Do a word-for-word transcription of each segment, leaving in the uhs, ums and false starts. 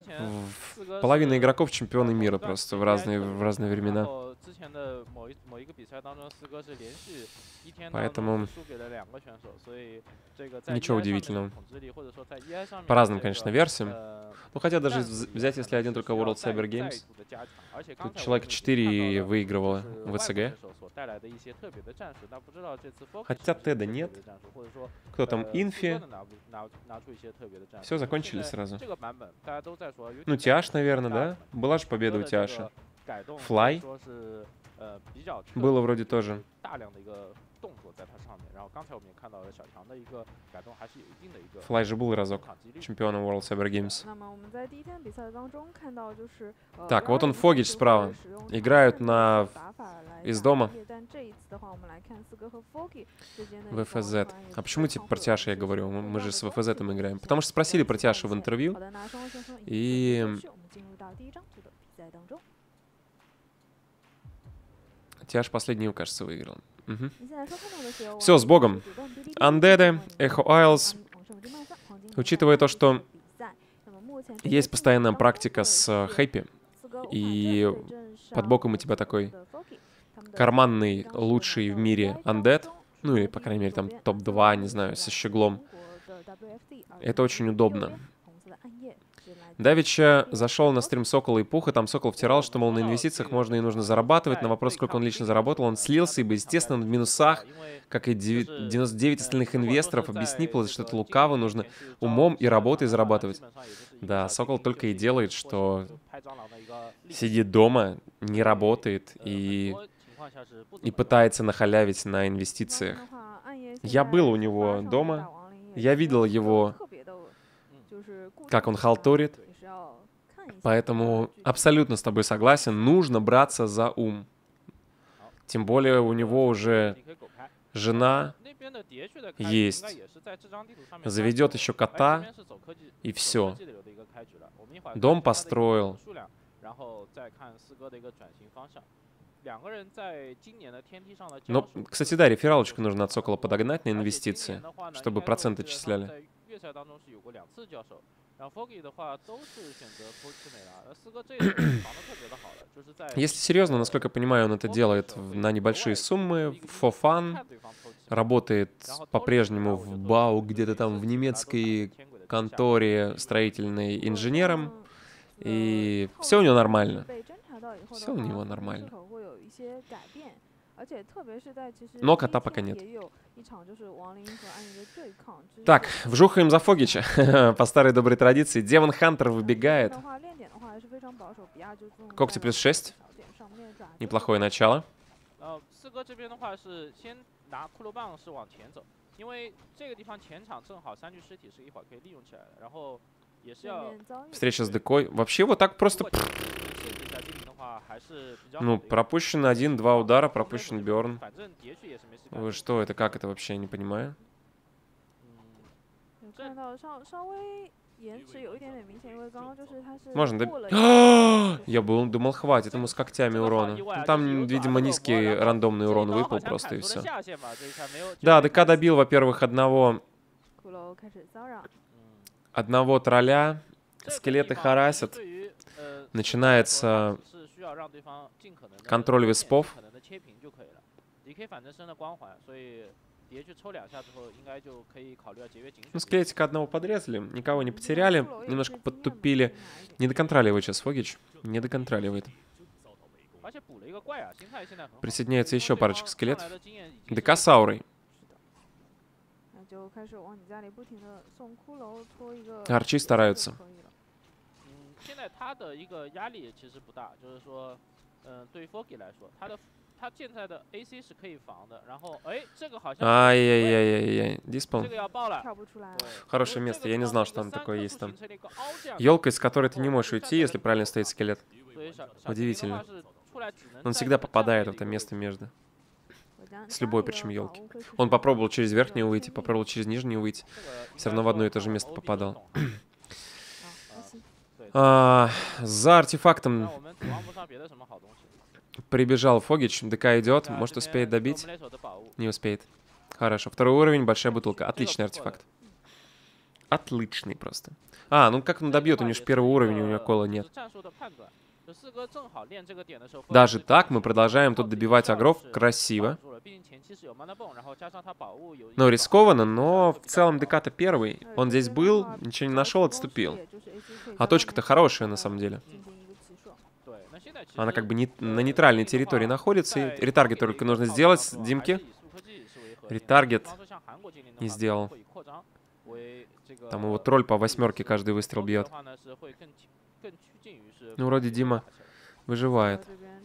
В... Половина игроков чемпионы мира просто в разные, в разные времена. Поэтому ничего удивительного. По разным, конечно, версиям. Ну, хотя даже взять, если один только World Cyber Games, тут человек четыре выигрывало в ВЦГ. Хотя Теда нет. Кто там? Инфи. Все, закончили сразу. Ну, Тиаш, наверное, да? Была же победа у Тиаша. Флай. Было вроде тоже. Флай же был разок чемпионом World Cyber Games. Так, вот он, Фогич справа. Играют на... из дома. вэ эф зет. А почему типа про Тиаша я говорю? Мы же с вэ эф зетом играем. Потому что спросили про Тиаша в интервью. И... Тиаш последнюю, кажется, выиграл. Угу. Все, с Богом. Undead, Echo Isles. Учитывая то, что есть постоянная практика с хэппи, и под боком у тебя такой карманный, лучший в мире Undead, ну или, по крайней мере, там топ два, не знаю, со щеглом, это очень удобно. Давича зашел на стрим Сокола и Пуха, там Сокол втирал, что, мол, на инвестициях можно и нужно зарабатывать. На вопрос, сколько он лично заработал, он слился, ибо, естественно, в минусах, как и девяносто девять остальных инвесторов, объяснил, что это лукаво, нужно умом и работой зарабатывать. Да, Сокол только и делает, что сидит дома, не работает и, и пытается нахалявить на инвестициях. Я был у него дома, я видел его, как он халтурит. Поэтому абсолютно с тобой согласен, нужно браться за ум. Тем более у него уже жена есть, заведет еще кота, и все. Дом построил. Но, кстати, да, рефералочку нужно от Сокола подогнать на инвестиции, чтобы проценты отчисляли. Если серьезно, насколько я понимаю, он это делает на небольшие суммы, for fun, работает по-прежнему в БАУ, где-то там в немецкой конторе строительной инженером, и все у него нормально. Все у него нормально. Но кота пока нет. Так, вжухаем за Фогича. По старой доброй традиции. Демон Хантер выбегает. Когти плюс шесть. Неплохое начало. Встреча с Декой. Вообще вот так просто... Ну, пропущен один-два удара, пропущен Бёрн. Вы что, это как это вообще, я не понимаю. Можно, да? Я был, думал, хватит ему с когтями урона. Ну, там, видимо, низкий рандомный урон выпал просто, и все. Да, ДК добил, во-первых, одного... Одного тролля. Скелеты харасят. Начинается контроль виспов. Ну, скелетика одного подрезали, никого не потеряли, немножко подтупили. Не доконтроливает сейчас Фогич, не доконтроливает. Присоединяется еще парочка скелетов. ДК с аурой. Арчи стараются. Ай-яй-яй-яй-яй. Диспел. Хорошее место. Я не знал, что там такое есть там. Елка, из которой ты не можешь уйти, если правильно стоит скелет. Удивительно. Он всегда попадает в это место между. С любой, причем, елки. Он попробовал через верхнюю выйти, попробовал через нижнюю выйти. Все равно в одно и то же место попадал. А, за артефактом прибежал Фогич. ДК идет. Может, успеет добить? Не успеет. Хорошо. Второй уровень, большая бутылка. Отличный артефакт. Отличный просто. А, ну как он добьет? У него же первый уровень, у него кола нет. Даже так мы продолжаем тут добивать агров. Красиво. Ну, рискованно, но в целом Деката первый. Он здесь был, ничего не нашел, отступил. А точка-то хорошая на самом деле. Она как бы не, на нейтральной территории находится. И ретаргет только нужно сделать, Димке. Ретаргет не сделал. Там его тролль по восьмерке каждый выстрел бьет. Ну, вроде Дима выживает.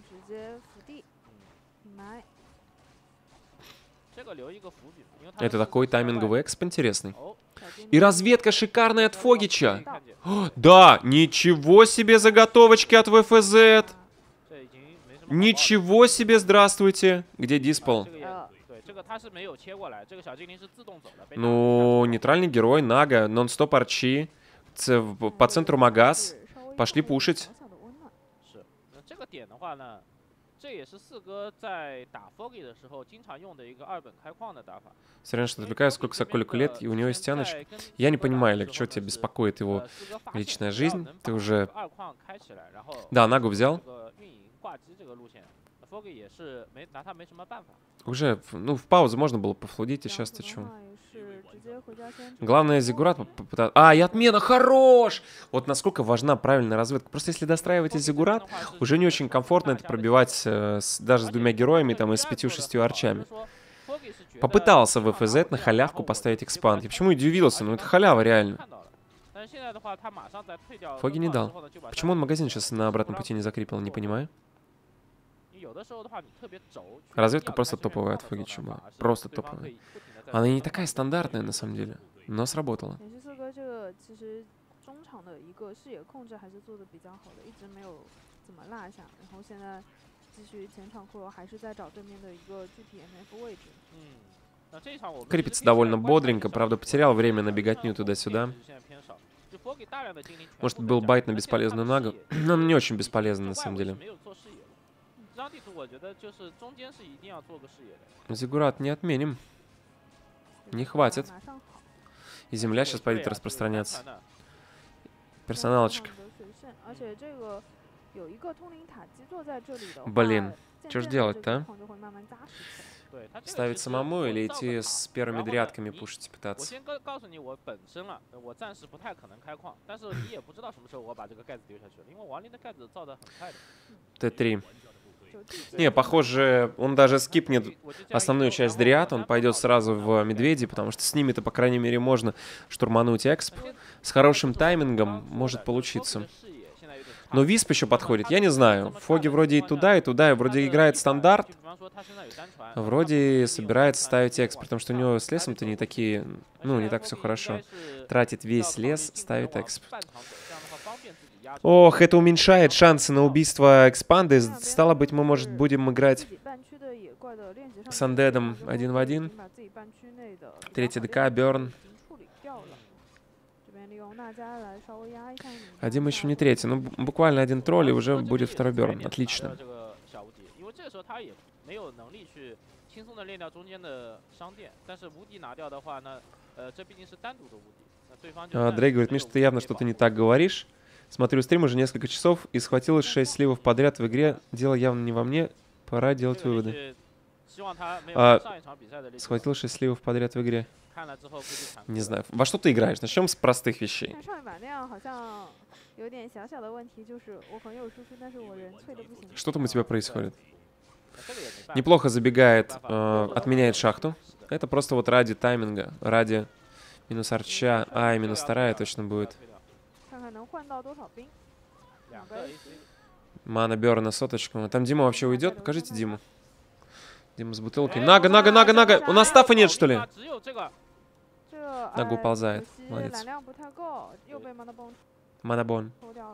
Это такой тайминговый эксп интересный. И разведка шикарная от Фогича. О, да, ничего себе заготовочки от ВФЗ. Ничего себе, здравствуйте. Где Диспол? Ну, нейтральный герой, Нага, нон-стоп арчи. По центру Магаз. Пошли пушить. Все равно, что отвлекаюсь, сколько Соколику лет, и у него есть тяночка. Я не понимаю, Олег, что тебя беспокоит его личная жизнь. Ты уже... Да, Нагу взял. Уже, ну, в паузу можно было пофлудить, а сейчас-то что? Главное, Зиггурат попытаться... А, и отмена, хорош! Вот насколько важна правильная разведка. Просто если достраиваете Зиггурат, уже не очень комфортно это пробивать э, с, даже с двумя героями, там, и с пятью-шестью арчами. Попытался ВФЗ на халявку поставить экспанд. Я почему и удивился? Ну, это халява, реально. Фоги не дал. Почему он магазин сейчас на обратном пути не закрепил, не понимаю. Разведка просто топовая от Фогича была. Просто топовая. Она и не такая стандартная, на самом деле, но сработала. Крепится довольно бодренько, правда, потерял время на беготню туда-сюда. Может, был байт на бесполезную Нагу, но он не очень бесполезный, на самом деле. Зиггурат не отменим. Не хватит. И земля сейчас пойдет распространяться. Персоналочка. Блин, что ж делать-то, а? Ставить самому или идти с первыми дрядками пушить пытаться? Т три. Не, похоже, он даже скипнет основную часть дриад, он пойдет сразу в медведи, потому что с ними-то, по крайней мере, можно штурмануть эксп. С хорошим таймингом может получиться. Но Висп еще подходит, я не знаю. Фоги вроде и туда, и туда, и вроде играет стандарт. Вроде собирается ставить эксп, потому что у него с лесом-то не такие, ну, не так все хорошо. Тратит весь лес, ставит эксп. Ох, это уменьшает шансы на убийство экспанды. Стало быть, мы, может, будем играть с андедом один в один. Третий ДК, Бёрн. Один еще не третий. Ну, буквально один тролль, и уже будет второй Бёрн. Отлично. А, Дрейк говорит, Миша, ты явно что-то не так говоришь. Смотрю стрим уже несколько часов и схватилось шесть сливов подряд в игре. Дело явно не во мне. Пора делать выводы. А, схватил шесть сливов подряд в игре. Не знаю. Во что ты играешь? Начнем с простых вещей. Что там у тебя происходит? Неплохо забегает, э, отменяет шахту. Это просто вот ради тайминга, ради минус арча. А, и минус вторая точно будет. Мана Бёрна соточку. Там Дима вообще уйдет? Покажите Диму. Дима с бутылкой. Нага, нага, нага, нага! У нас стафа нет, что ли? Нага уползает. Молодец. Манабон.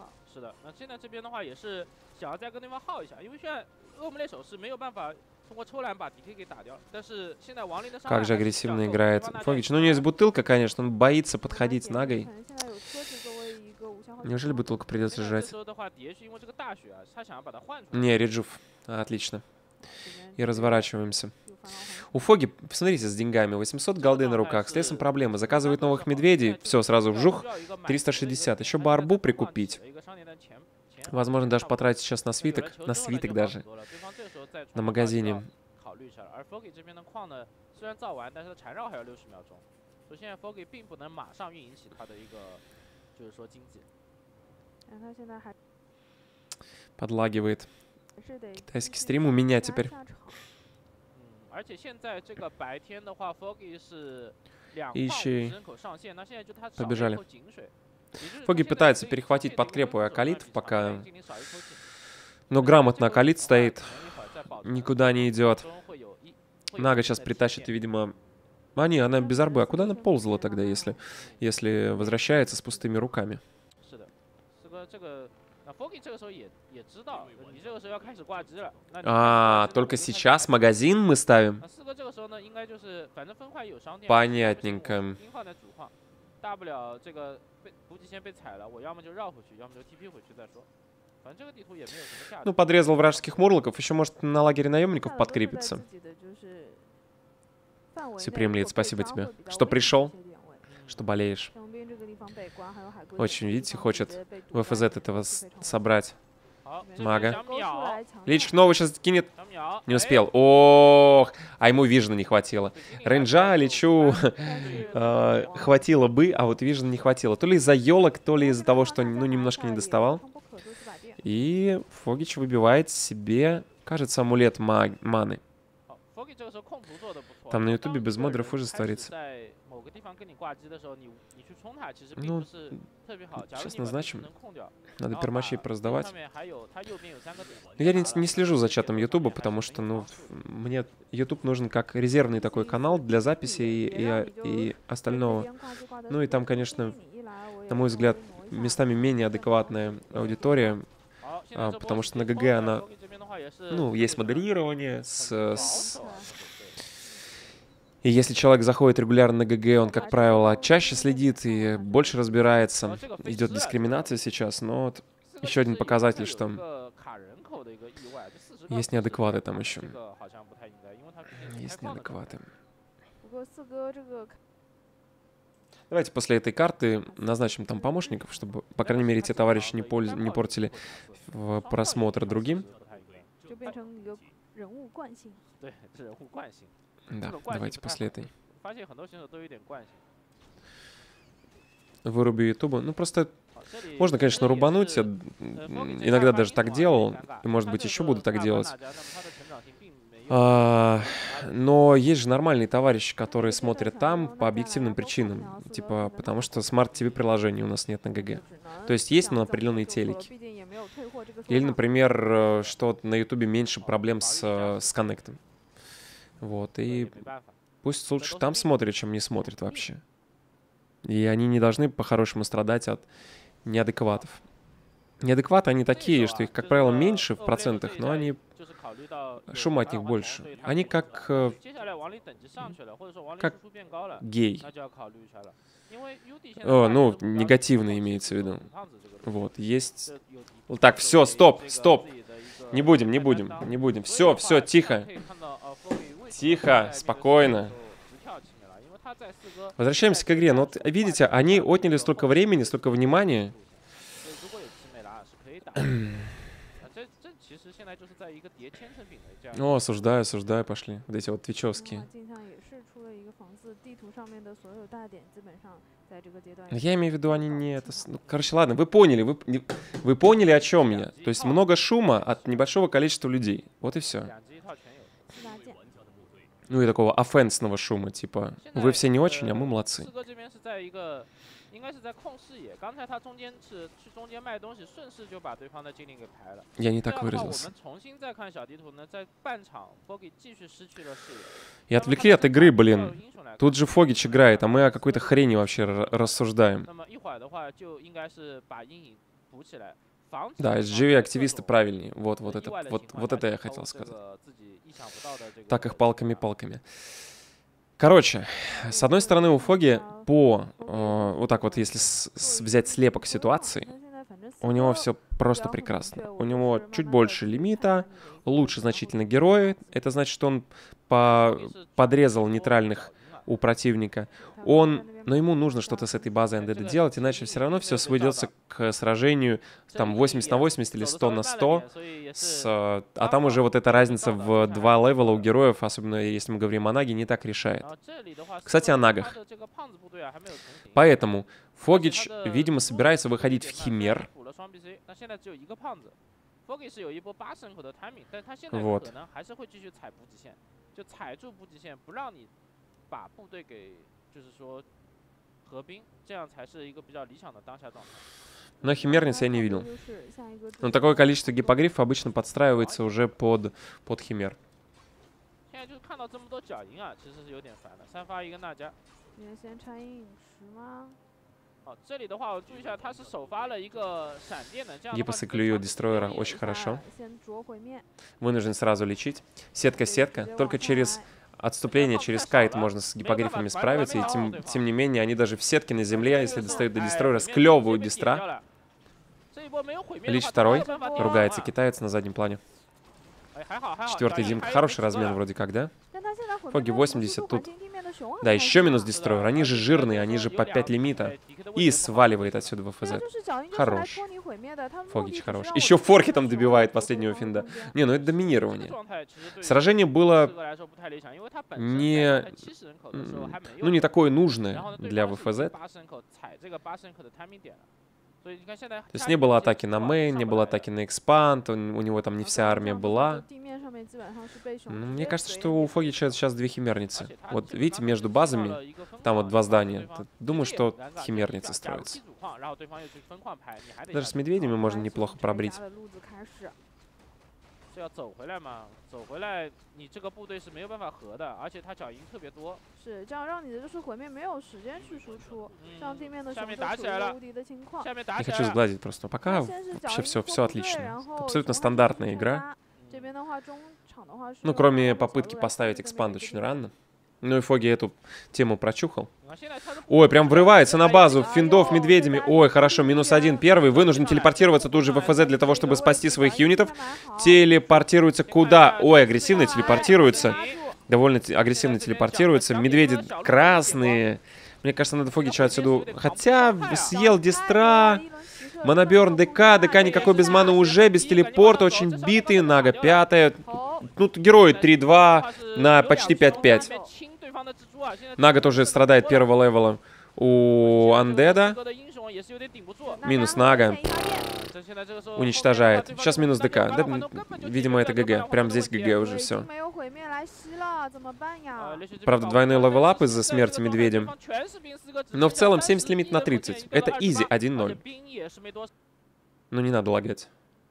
Как же агрессивно играет Фогич. Ну, у него есть бутылка, конечно. Он боится подходить с Нагой. Неужели бутылку придется сжать? Не, Реджуф. Отлично. И разворачиваемся. У Фоги, посмотрите, с деньгами. восемьсот голды на руках. С лесом проблемы. Заказывает новых медведей. Все, сразу вжух. триста шестьдесят. Еще бы арбу прикупить. Возможно, даже потратить сейчас на свиток. На свиток даже. На магазине. Подлагивает. Китайский стрим у меня теперь. Ищи. Побежали. Фоги пытается перехватить подкрепу и акалитов, пока... Но грамотно акалит стоит. Никуда не идет. Нага сейчас притащит, и, видимо... А, не, она без арбы. А куда она ползала тогда, если, если возвращается с пустыми руками? А, только сейчас магазин мы ставим? Понятненько. Ну, подрезал вражеских мурлоков. Еще, может, на лагере наемников подкрепиться. Сепремлит, спасибо тебе. Что пришел? Что болеешь? Очень, видите, хочет в эф зет этого собрать. Мага. Личик новый сейчас кинет. Не успел. Ох, а ему вижена не хватило. Рейнджа лечу хватило бы, а вот вижена не хватило. То ли из-за елок, то ли из-за того, что ну немножко не доставал. И Фогич выбивает себе, кажется, амулет маны. Там на ютубе без модеров ужас творится. Ну, сейчас назначим. Надо пермачей пораздавать. Я не, не слежу за чатом ютуба, потому что, ну, мне ютуб нужен как резервный такой канал для записи и, и, и остального. Ну и там, конечно, на мой взгляд, местами менее адекватная аудитория, а, потому что на ГГ она, ну, есть модерирование с... с... И если человек заходит регулярно на ГГ, он, как правило, чаще следит и больше разбирается. Идет дискриминация сейчас, но вот еще один показатель, что есть неадекваты там еще. Есть неадекваты. Давайте после этой карты назначим там помощников, чтобы, по крайней мере, те товарищи не, польз... не портили в просмотр другим. Да, давайте после этой. Вырубю ютуба. Ну, просто можно, конечно, рубануть. Я иногда даже так делал. И, может быть, еще буду так делать. А, но есть же нормальные товарищи, которые смотрят там по объективным причинам. Типа, потому что смарт-ти ви приложений у нас нет на ГГ. То есть есть на определенные телеки. Или, например, что на ютубе меньше проблем с, с коннектом. Вот, и пусть лучше там смотрят, чем не смотрят вообще. И они не должны по-хорошему страдать от неадекватов. Неадекваты они такие, что их, как правило, меньше в процентах, но они... Шума от них больше. Они как... как гей. О, ну, негативно имеется в виду. Вот, есть... Так, все, стоп, стоп. Не будем, не будем, не будем. Все, все, тихо. Тихо, спокойно. Возвращаемся к игре. Ну вот, видите, они отняли столько времени, столько внимания. О, осуждаю, осуждаю, пошли. Вот эти вот твичевские. Я имею в виду, они не... Это... Ну, короче, ладно, вы поняли, вы, вы поняли, о чем я. То есть много шума от небольшого количества людей. Вот и все. Ну и такого оффенсного шума, типа, вы все не очень, а мы молодцы. Я не так выразился. И отвлекли от игры, блин. Тут же Фогич играет, а мы о какой-то хрени вообще рассуждаем. Да, эс джи ви-активисты правильнее. Вот, вот это, вот, вот это я хотел сказать. Так их палками-палками. Короче, с одной стороны, у Фоги по... Э, вот так вот, если с, с, взять слепок ситуации, У него все просто прекрасно. У него чуть больше лимита, лучше значительно герои. Это значит, что он по... подрезал нейтральных у противника. Он... Но ему нужно что-то с этой базой Undead делать, иначе все равно все сводится к сражению там восемьдесят на восемьдесят или сто на сто. С... А там уже вот эта разница в два левела у героев, особенно если мы говорим о Наге, не так решает. Кстати, о Нагах. Поэтому Фогич, видимо, собирается выходить в Химер. Вот. Но химерниц я не видел. Но такое количество гипогрифов обычно подстраивается уже под, под химер. Гипосы клюют дестройера очень хорошо. Вынужден сразу лечить. Сетка-сетка. Только через отступление, через кайт можно с гипогрифами справиться. И тем, тем не менее, они даже в сетке на земле, если достают до дестройера, склевывают дестра. Лич второй. Ругается китаец на заднем плане. Четвертый Димка. Хороший размен вроде как, да? Фоги восемьдесят тут. Да, еще минус дестройер. Они же жирные, они же по пять лимита. И сваливает отсюда в ФЗ. Хорош. Фогич хорош. Еще форки там добивает последнего финда. Не, ну это доминирование. Сражение было не... Ну, не такое нужное для ВФЗ. То есть не было атаки на мейн, не было атаки на экспанд, у него там не вся армия была. Ну, мне кажется, что у Фогича сейчас две химерницы. Вот видите, между базами, там вот два здания. Думаю, что химерницы строятся. Даже с медведями можно неплохо пробрить. Не хочу сглазить просто. Пока вообще все, все отлично. Абсолютно стандартная игра. Ну, кроме попытки поставить экспанд очень рано. Ну и Фоги эту тему прочухал. Ой, прям врывается на базу. Финдов медведями. Ой, хорошо, минус один. Первый вынужден телепортироваться тут же в ФЗ для того, чтобы спасти своих юнитов. Телепортируется куда? Ой, агрессивно телепортируется. Довольно агрессивно телепортируется. Медведи красные. Мне кажется, надо Фогича отсюда... Хотя съел дестра. Моноберн ДК. ДК никакой без маны уже, без телепорта. Очень битый. Нага пятая. Ну, герои три-два на почти пять-пять. Нага тоже страдает первого левела у Андеда. Минус Нага. Уничтожает. Сейчас минус ДК. Да, видимо, это ГГ. Прям здесь ГГ уже все. Правда, двойной левелап из-за смерти медведя. Но в целом семьдесят лимит на тридцать. Это изи один ноль. Ну, не надо лагать.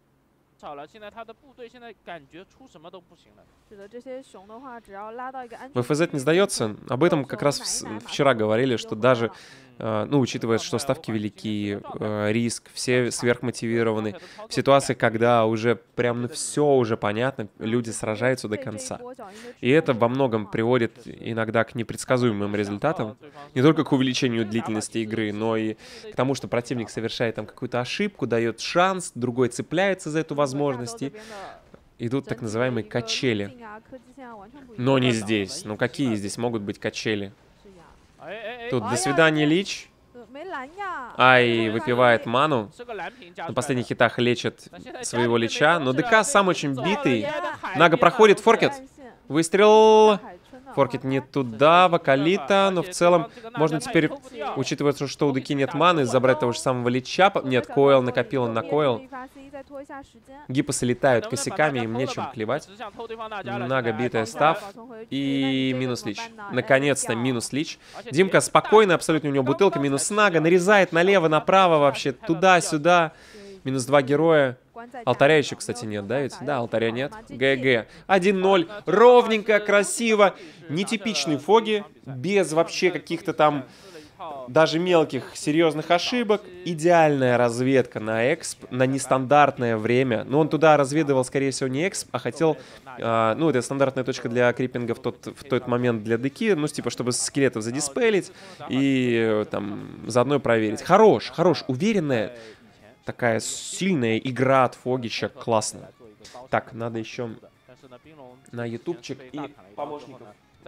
ВФЗ не сдается. Об этом как раз вчера говорили, что даже, ну, учитывая, что ставки велики, риск, все сверхмотивированы, в ситуации, когда уже прям ну, все уже понятно, люди сражаются до конца. И это во многом приводит иногда к непредсказуемым результатам, не только к увеличению длительности игры, но и к тому, что противник совершает там какую-то ошибку, дает шанс, другой цепляется за эту возможность, и идут так называемые качели. Но не здесь. Ну какие здесь могут быть качели? Тут до свидания, Лич. Ай, выпивает ману. На последних хитах лечит своего Лича. Но ДК сам очень битый. Нага проходит, форкет. Выстрел. Форкет не туда, Вакалита, но в целом можно теперь, учитывая, что у Дыки нет маны, забрать того же самого Лича. Нет, Койл накопил он на Койл. Гипосы летают косяками, им нечем клевать. Нага битая став. И минус Лич. Наконец-то минус Лич. Димка спокойно, абсолютно у него бутылка. Минус Нага, нарезает налево, направо вообще, туда-сюда. Минус два героя. Алтаря еще, кстати, нет, да ведь? Да, алтаря нет. ГГ. один ноль. Ровненько, красиво. Нетипичный Фоги. Без вообще каких-то там даже мелких серьезных ошибок. Идеальная разведка на эксп, на нестандартное время. Но он туда разведывал, скорее всего, не эксп, а хотел... А, ну, это стандартная точка для криппинга в тот, в тот момент для дыки. Ну, типа, чтобы скелетов задиспелить и там заодно проверить. Хорош, хорош, уверенная... такая сильная игра от Фогича, классно. Так, надо еще на ютубчик и помощников.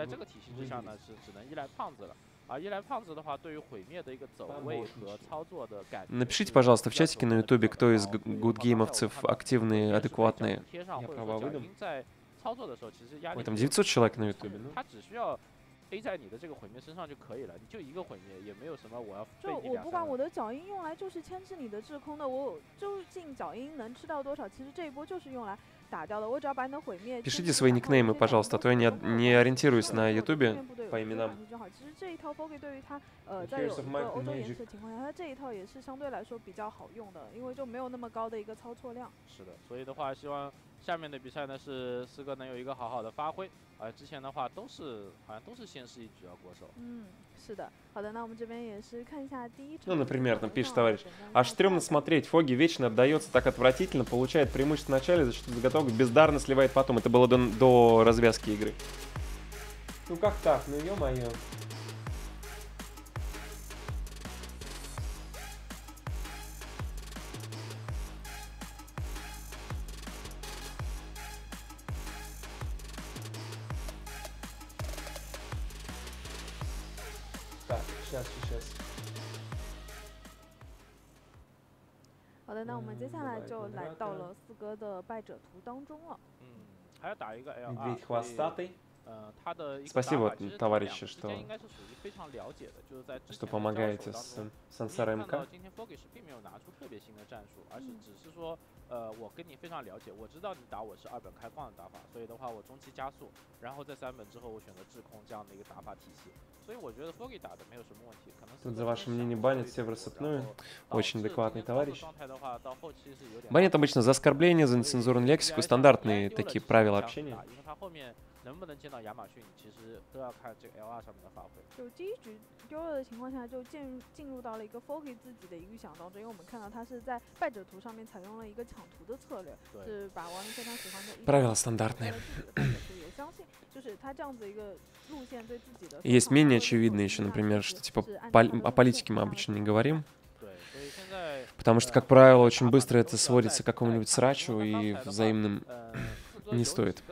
Напишите, пожалуйста, в чатике на ютубе, кто из гудгеймовцев активные, адекватные. Я права выдам. Ой, там девятьсот человек на ютубе. Ну. A 在你的这个毁灭身上就可以了，你就一个毁灭，也没有什么我要费就你两三。 我不管我的脚印用来就是牵制你的制空的，我究竟脚印能吃到多少？其实这一波就是用来打掉的。我只要把你的毁灭。 Пишите свои никнеймы, пожалуйста, а то я не, не ориентируюсь на ютубе по именам. 其实这一套 Foggy 对于他呃在有一个欧洲延迟的情况下，他这一套也是相对来说比较好用的，因为就没有那么高的一个操作量。 是的，所以的话，希望下面的比赛呢是四哥能有一个好好的发挥。 啊，之前的话都是好像都是先试一局啊，国手。 嗯，是的。好的，那我们这边也是看一下第一场。 Ну, например, там пишет товарищ, аж стрёмно смотреть, Фоги вечно отдается так отвратительно, получает преимущество в начале, за счет заготовок бездарно сливает потом. Это было до, до развязки игры. Ну как так? Ну ё-моё. Сейчас, сейчас. 好的，那我们接下来就来到了四哥的败者图当中了。 嗯，还要打一个 L Медведь хвостатый. 呃，他的 Спасибо, товарищи, что, 应该是属于非常了解的，就是在 что помогаете с Сансара МК. 今天 Foggy 是并没有拿出特别新的战术，而是只是说，呃，我跟你非常了解，我知道你打我是二本开矿的打法，所以的话我中期加速，然后在三本之后我选择制空这样的一个打法体系，所以我觉得 Foggy 打的没有什么问题，可能。 Тут за ваше мнение банят все в рассыпную. Очень адекватный товарищ. 状态的话，到后期是有点。 Банят обычно за оскорбление, за нецензурную лексику, стандартные такие правила общения. 因为他后面能不能见到亚马逊，其实都要看这个 L 二上面的发挥。 就第一局丢了的情况下，就进进入到了一个 Foggy 自己的预想当中，因为我们看到他是在败者图上面采用了一个抢图的策略，是把王林非常喜欢的。 Правила стандартные. 也相信，就是他这样子一个路线对自己的。 Есть менее очевидные еще, например, что типа пол- о политике мы обычно не говорим. Потому что, как правило, очень быстро это сводится к какому-нибудь срачу и взаимным не стоит.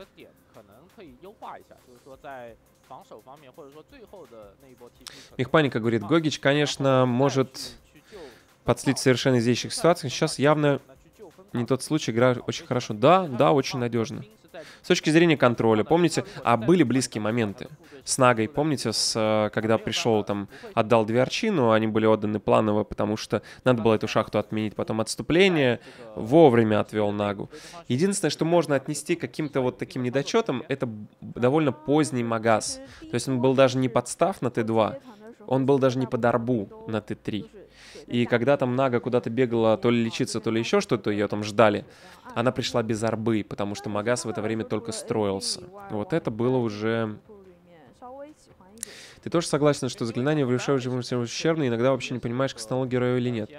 Мехпаника говорит, Гогич, конечно, может подслить в совершенно изъящих ситуациях. Сейчас явно не тот случай, игра очень хорошо. Да, да, очень надежно. С точки зрения контроля, помните, а были близкие моменты с Нагой, помните, с, когда пришел, там, отдал две арчину, они были отданы планово, потому что надо было эту шахту отменить, потом отступление, вовремя отвел Нагу. Единственное, что можно отнести к каким-то вот таким недочетам, это довольно поздний Магас. То есть он был даже не подстав на Т два, он был даже не под арбу на Т три. И когда там Нага куда-то бегала то ли лечиться, то ли еще что-то, ее там ждали, она пришла без арбы, потому что Магас в это время только строился. Вот это было уже... Ты тоже согласен, что заклинание вручает ущербно, и иногда вообще не понимаешь, кастанул героя или нет?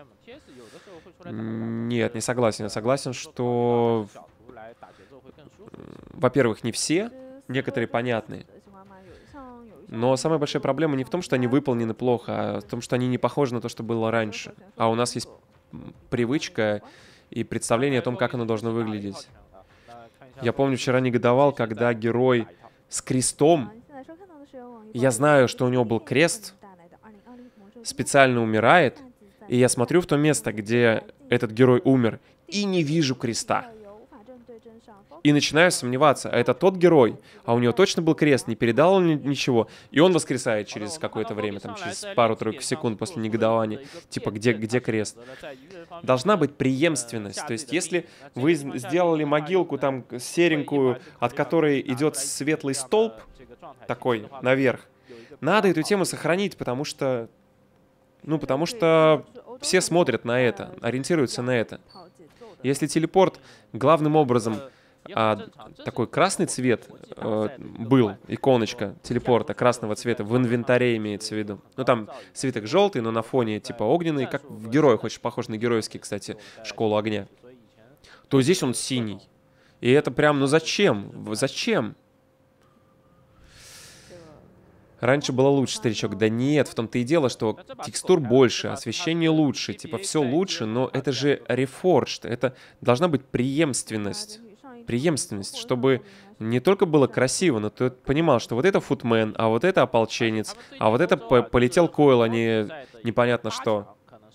Нет, не согласен. Я согласен, что... Во-первых, не все, некоторые понятные. Но самая большая проблема не в том, что они выполнены плохо, а в том, что они не похожи на то, что было раньше. А у нас есть привычка и представление о том, как оно должно выглядеть. Я помню, вчера негодовал, когда герой с крестом, я знаю, что у него был крест, специально умирает, и я смотрю в то место, где этот герой умер, и не вижу креста. И начинаю сомневаться, а это тот герой, а у него точно был крест, не передал он ничего, и он воскресает через какое-то время, там, через пару-тройку секунд после негодования. Типа, где, где крест? Должна быть преемственность. То есть, если вы сделали могилку там серенькую, от которой идет светлый столб, такой, наверх, надо эту тему сохранить, потому что... Ну, потому что все смотрят на это, ориентируются на это. Если телепорт главным образом... А такой красный цвет э, был, иконочка телепорта красного цвета, в инвентаре имеется в виду. Ну, там свиток желтый, но на фоне типа огненный, как в героях, очень похож на геройский, кстати, Школу огня. То здесь он синий. И это прям, ну зачем? Зачем? Раньше было лучше, старичок. Да нет, в том-то и дело, что текстур больше, освещение лучше, типа все лучше, но это же Reforged, это должна быть преемственность. Преемственность, чтобы не только было красиво, но ты понимал, что вот это футмен, а вот это ополченец, а вот это по полетел койл, а не непонятно что.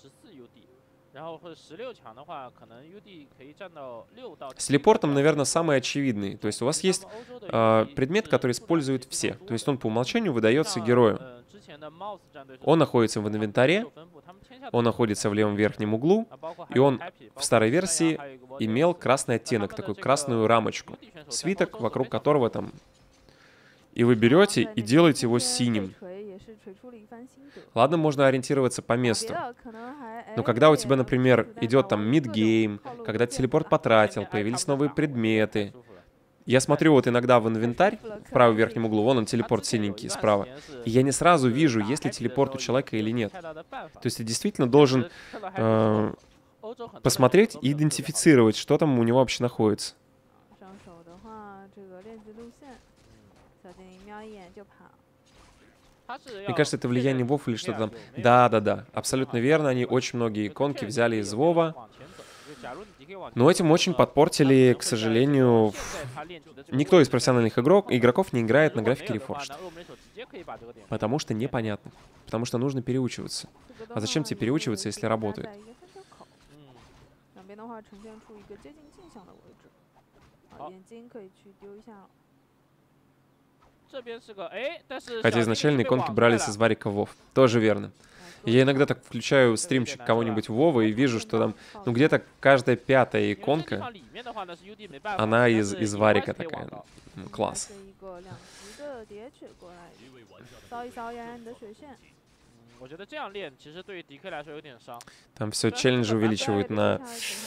С телепортом, наверное, самый очевидный. То есть у вас есть э, предмет, который используют все. То есть он по умолчанию выдается герою. Он находится в инвентаре, он находится в левом верхнем углу, и он в старой версии имел красный оттенок, такую красную рамочку. Свиток, вокруг которого там... И вы берете и делаете его синим. Ладно, можно ориентироваться по месту. Но когда у тебя, например, идет там мидгейм, когда ты телепорт потратил, появились новые предметы. Я смотрю вот иногда в инвентарь, в правом верхнем углу, вон он телепорт синенький справа. И я не сразу вижу, есть ли телепорт у человека или нет. То есть ты действительно должен э, посмотреть и идентифицировать, что там у него вообще находится. Мне кажется, это влияние Вов или что-то там. Да-да-да, абсолютно верно. Они очень многие иконки взяли из Вова. Но этим очень подпортили, к сожалению... Никто из профессиональных игрок, игроков не играет на графике Reforged. Потому что непонятно. Потому что нужно переучиваться. А зачем тебе переучиваться, если работает? Хотя изначально иконки брались из варика Вов. Тоже верно. Я иногда так включаю стримчик кого-нибудь Вова и вижу, что там, ну, где-то каждая пятая иконка, она из, из варика такая. Ну, класс. Там все челленджи увеличивают на...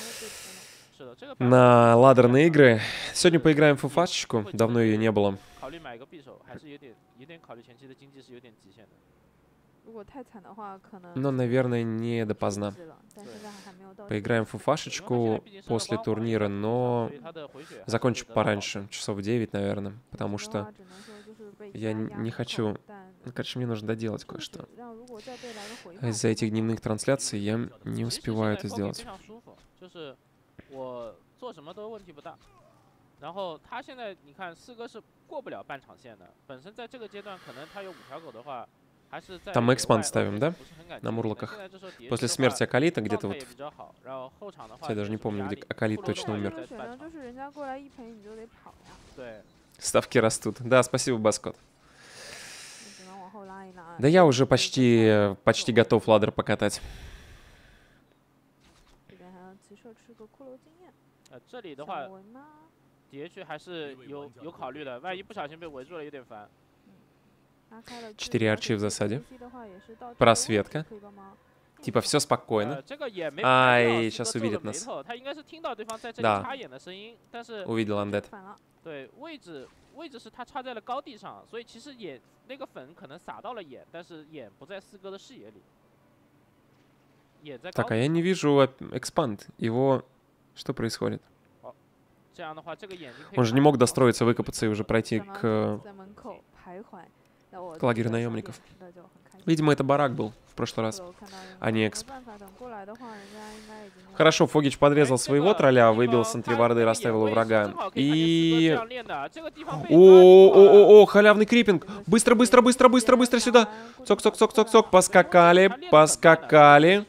на ладерные игры. Сегодня поиграем в фуфашечку. Давно ее не было. Но, наверное, не допоздна. Поиграем в фуфашечку после турнира, но закончу пораньше, часов в девять, наверное, потому что я не хочу... Короче, мне нужно доделать кое-что. Из-за этих дневных трансляций я не успеваю это сделать. 我做什么都问题不大，然后他现在你看四哥是过不了半场线的，本身在这个阶段可能他有五条狗的话，还是在 Там мы экспанд ставим, да? На мурлоках. После смерти Акалита где-то вот... Я даже не помню, где Акалит точно умер. Ставки растут. Да, спасибо, Баскот. Да я уже почти, почти готов ладер покатать. 这里的话，的确还是有有考虑的，万一不小心被围住了，有点烦。 Четыре арчи в засаде. Просветка. Типа все спокойно. Ай, сейчас увидит нас. Да. Увидел андет. 对，位置位置是他插在了高地上，所以其实眼那个粉可能洒到了眼，但是眼不在四哥的视野里。 Так, а я не вижу экспанд. Его... Что происходит? Он же не мог достроиться, выкопаться и уже пройти к... к лагерю наемников. Видимо, это барак был в прошлый раз, а не эксп. Хорошо, Фогич подрезал своего тролля, выбил с антриварды и расставил у врага. И... О-о-о-о, халявный крипинг! Быстро, быстро, быстро, быстро, быстро сюда! Цок-цок-цок-цок-цок, поскакали, поскакали.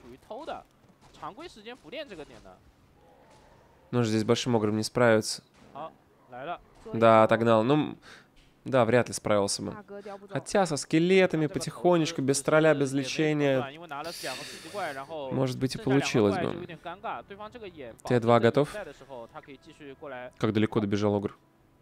Ну, здесь большим огром не справиться. Да, отогнал. Ну, да, вряд ли справился бы. Хотя со скелетами потихонечку, без тролля, без лечения, может быть, и получилось бы. Т два готов? Как далеко добежал огр?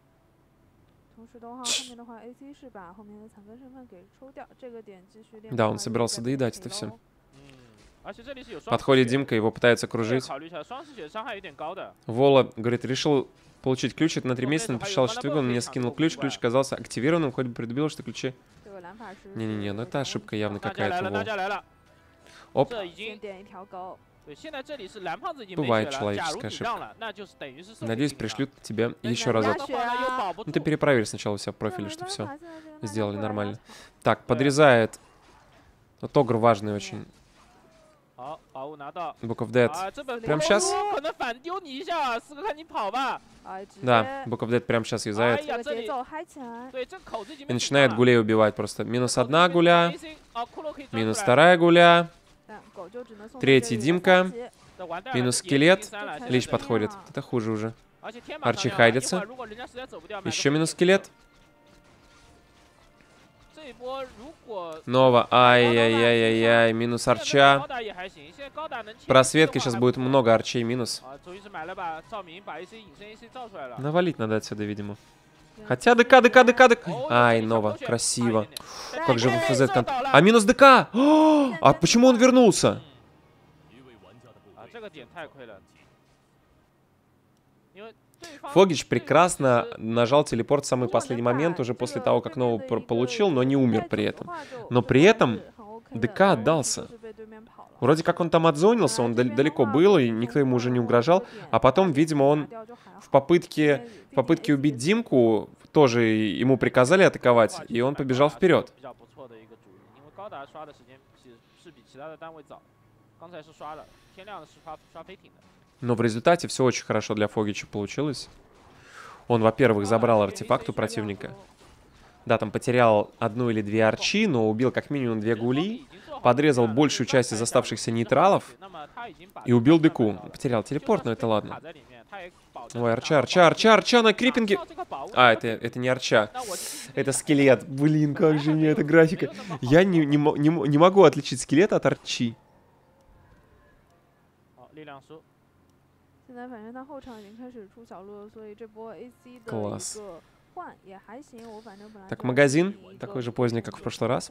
Да, он собирался доедать это все. Подходит Димка, его пытаются кружить. Вола, говорит, решил получить ключ, это на три месяца, написал четвергу, он мне скинул ключ, ключ оказался активированным, хоть бы предупредил, что ключи... Не-не-не, ну это ошибка явно какая-то. Оп. Бывает человеческая ошибка. Надеюсь, пришлют тебе еще разок. Ну ты перепроверь сначала у себя профиль, что все сделали нормально. Так, подрезает. Вот Огр важный очень. Book of Dead. Прям сейчас? Да, Book of Dead прям сейчас юзает. И начинает гулей убивать просто. Минус одна гуля. Минус вторая гуля. Третий Димка. Минус скелет. Лич подходит. Это хуже уже. Арчи хайдится. Еще минус скелет. Нова. Ай-яй-яй-яй-яй. Минус арча. Просветка сейчас будет много арчей минус. Навалить надо отсюда, видимо. Хотя ДК, ДК, ДК, ДК. Ай, Нова. Красиво. Как же в эф зет конт... А минус ДК! А почему он вернулся? Фогич прекрасно нажал телепорт в самый последний момент, уже после того, как Нову получил, но не умер при этом. Но при этом ДК отдался. Вроде как он там отзонился, он далеко был, и никто ему уже не угрожал. А потом, видимо, он в попытке, в попытке убить Димку тоже ему приказали атаковать, и он побежал вперед. Но в результате все очень хорошо для Фогича получилось. Он, во-первых, забрал артефакт у противника. Да, там потерял одну или две арчи, но убил как минимум две гули. Подрезал большую часть из оставшихся нейтралов. И убил Деку. Потерял телепорт, но это ладно. Ой, арча, арча, арча, арча на крипинге. А, это, это не арча. Это скелет. Блин, как же мне эта графика. Я не, не, не, не могу отличить скелет от арчи. Класс. Так, магазин. Такой же поздний, как в прошлый раз.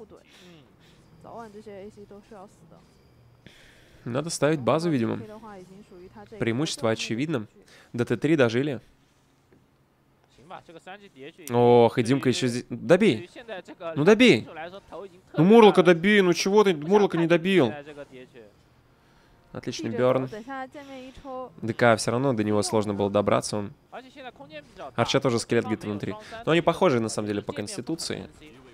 Надо ставить базу, видимо. Преимущество очевидно. Д Т три дожили. Ох, и Димка еще здесь... Добей! Ну добей! Ну Мурлока добей! Ну чего ты Мурлока не добил? Отличный Бёрн. ДК все равно до него сложно было добраться. Он... Арча тоже скелет где-то внутри. Но они похожи на самом деле по конституции.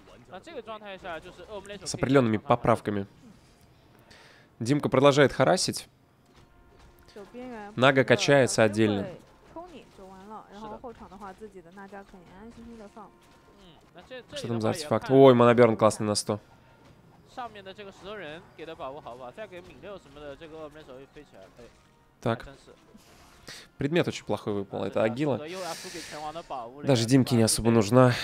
С определенными поправками. Димка продолжает харасить. Нага качается отдельно. Что там за артефакт? Ой, моноберн классный на сто. Так. Предмет очень плохой выпал. Это Агила. Даже Димке не особо нужна.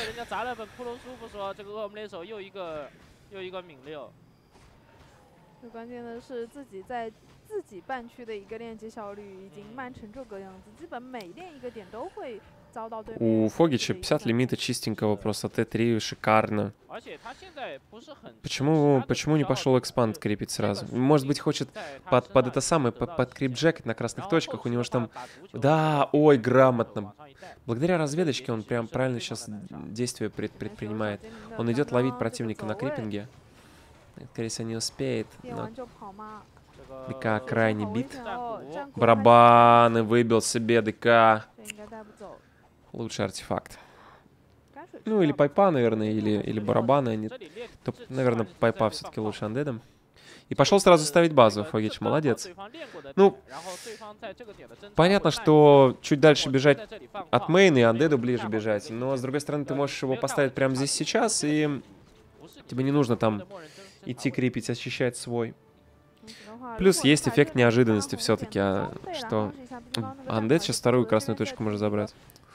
У Фогича пятьдесят лимита чистенького, просто Т три шикарно. Почему, почему не пошел экспанд крепить сразу? Может быть, хочет под, под это самое, под, под крип-джекет на красных точках, у него же там... Да, ой, грамотно. Благодаря разведочке он прям правильно сейчас действия пред, предпринимает. Он идет ловить противника на крипинге. Скорее всего, не успеет, но... ДК крайне бит. Барабаны выбил себе ДК. Лучший артефакт. Ну, или пайпа, наверное, или, или барабаны. Они... То, наверное, пайпа все-таки лучше андедом. И пошел сразу ставить базу. Фогич молодец. Ну, понятно, что чуть дальше бежать от мейна и андеду ближе бежать. Но, с другой стороны, ты можешь его поставить прямо здесь сейчас, и тебе не нужно там идти крепить, очищать свой. Плюс есть эффект неожиданности все-таки, а, что андед сейчас вторую красную точку может забрать.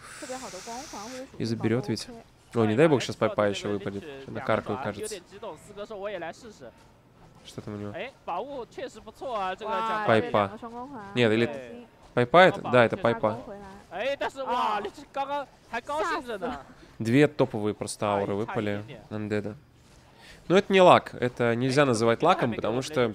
И заберет ведь. О, не дай бог сейчас пайпа еще выпадет. На карку, кажется. Что там у него? Пайпа. Нет, или... Пайпа это? Да, это пайпа. Две топовые просто ауры выпали андеда. Но это не лак. Это нельзя называть лаком, потому что...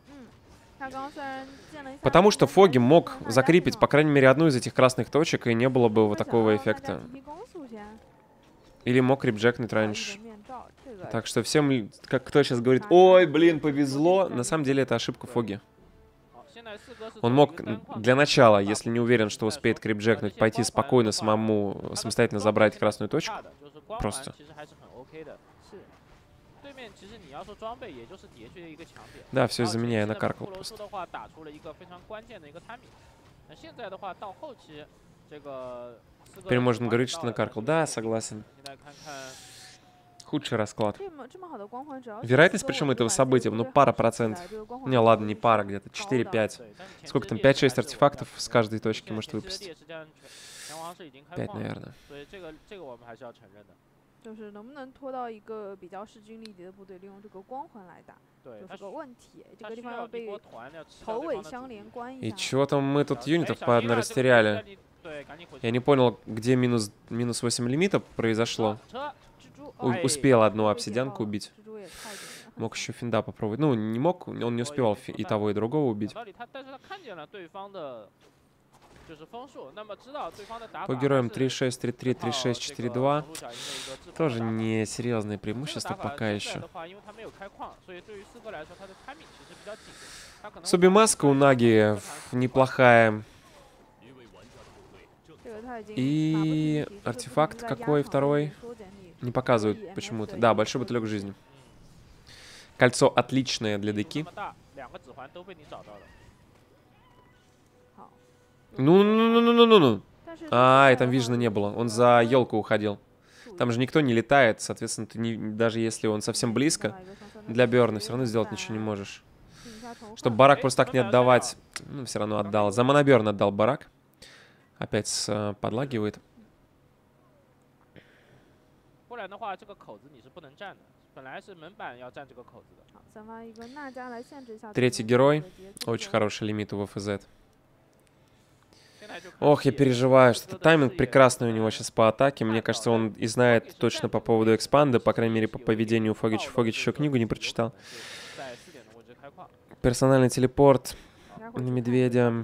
Потому что Фоги мог закрепить, по крайней мере, одну из этих красных точек, и не было бы вот такого эффекта. Или мог рипджекнуть раньше. Так что всем, как кто сейчас говорит, ой, блин, повезло, на самом деле это ошибка Фоги. Он мог для начала, если не уверен, что успеет крип-джекнуть, пойти спокойно самому, самостоятельно забрать красную точку. Просто. Да, все из-за меня, я накаркал просто. Теперь можно говорить, что накаркал. Да, согласен. Худший расклад. Вероятность, причем этого события, ну, пара процентов. Не, ладно, не пара, где-то четыре-пять. Сколько там, пять-шесть артефактов с каждой точки может выпустить? пять, наверное. 就是能不能拖到一个比较势均力敌的部队，利用这个光环来打，就是个问题。这个地方要被头尾相连关一下。 И чего там мы тут юнитов по одной растеряли? Я не понял, где минус, минус восемь лимита произошло. У, успел одну обсидианку убить. Мог еще финда попробовать. Ну, не мог, он не успевал и того, и другого убить. По героям три шесть, три три, три шесть, четыре два. Тоже не серьезные преимущества пока еще. Субимаска у Наги неплохая. И артефакт какой второй? Не показывают почему-то. Да, большой бутылек жизни. Кольцо отличное для деки. Ну-ну-ну-ну-ну-ну-ну. А, и там Вижена не было. Он за елку уходил. Там же никто не летает, соответственно, ты не, даже если он совсем близко, для Бёрна все равно сделать ничего не можешь. Чтобы барак просто так не отдавать, ну, все равно отдал. За Монобёрн отдал барак. Опять uh, подлагивает. Третий герой. Очень хороший лимит у ВФЗ. Ох, я переживаю, что тайминг прекрасный у него сейчас по атаке. Мне кажется, он и знает точно по поводу экспанда, по крайней мере, по поведению Фогича. Фогич еще книгу не прочитал. Персональный телепорт на медведя.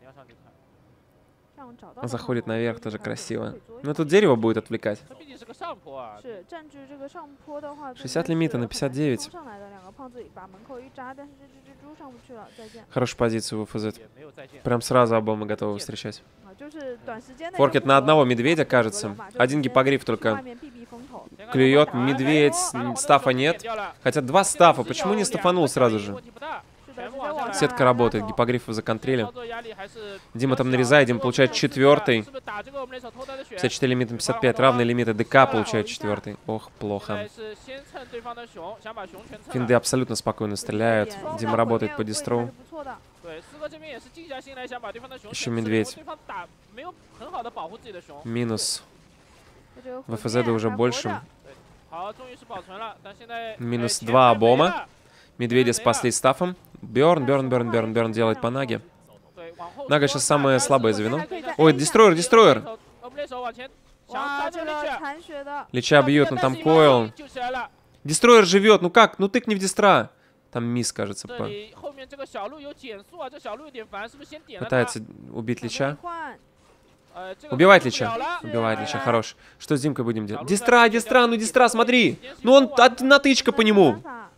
Заходит наверх, тоже красиво. Но тут дерево будет отвлекать. шестьдесят лимита на пятьдесят девять. Хорошую позицию в ФЗ. Прям сразу оба мы готовы встречать. Форкет на одного медведя, кажется. Один гипогриф только клюет. Медведь, стафа нет. Хотя два стафа. Почему не стафанул сразу же? Сетка работает, гипогрифы законтрили. Дима там нарезает, Дима получает четвертый. пятьдесят четыре лимита, пятьдесят пять, равные лимиты. ДК получает четвертый. Ох, плохо. Финды абсолютно спокойно стреляют. Дима работает по дистру. Еще медведь. Минус. В ФЗ уже больше. Минус два обома. Медведя спасли стафом. Бёрн, Бёрн, Бёрн, Бёрн, Бёрн делает по Наге. Нага сейчас самое слабое звено. Ой, дестройер, дестройер. Лича бьют, но там койл. Дестройер живет, ну как? Ну тыкни в дистра. Там мисс, кажется. По... Пытается убить Лича. Убивает Лича. Убивает Лича, хорош. Что с Димкой будем делать? Дистра, дистра, ну дистра, смотри. Ну он одна тычка по нему.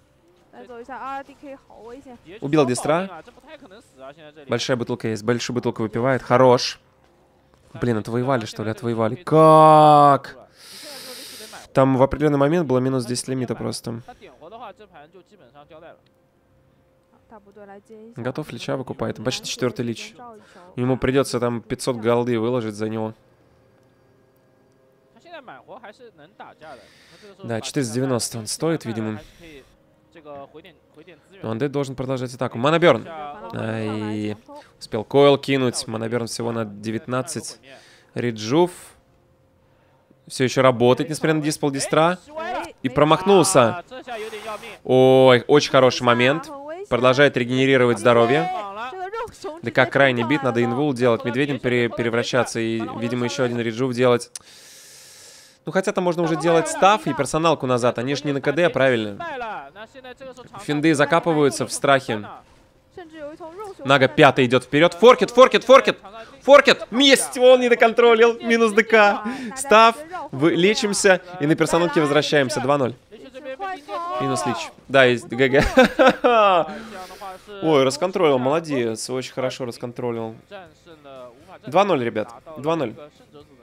Убил дистра. Большая бутылка есть. Большую бутылку выпивает. Хорош. Блин, отвоевали, что ли? Отвоевали. Как? Там в определенный момент было минус десять лимита просто. Готов Лича выкупает. Почти четвертый Лич. Ему придется там пятьсот голды выложить за него. Да, четыреста девяносто он стоит, видимо. Undead должен продолжать атаку. Монобёрн. Ай, успел койл кинуть. Монобёрн всего на девятнадцать. Риджуф. Все еще работает, несмотря на диспел дистра. И промахнулся. Ой, очень хороший момент. Продолжает регенерировать здоровье. Да как крайне бит, надо инвул делать. Медведем пере превращаться. И, видимо, еще один риджуф делать. Ну, хотя там можно уже делать стаф и персоналку назад. Они же не на КД, правильно? Финды закапываются в страхе. Нага пятый идет вперед. Форкет, форкет, форкет! Форкет! Месть! Он не доконтролил. Минус ДК. Стаф. Лечимся. И на персоналке возвращаемся. два ноль. Минус Лич. Да, есть ГГ. Ой, расконтролил, молодец. Очень хорошо расконтролил. два ноль, ребят. два ноль.